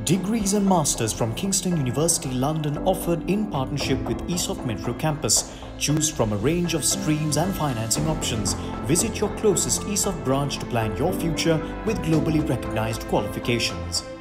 Degrees and Masters from Kingston University, London, offered in partnership with esoft Metro Campus. Choose from a range of streams and financing options. Visit your closest esoft branch to plan your future with globally recognized qualifications.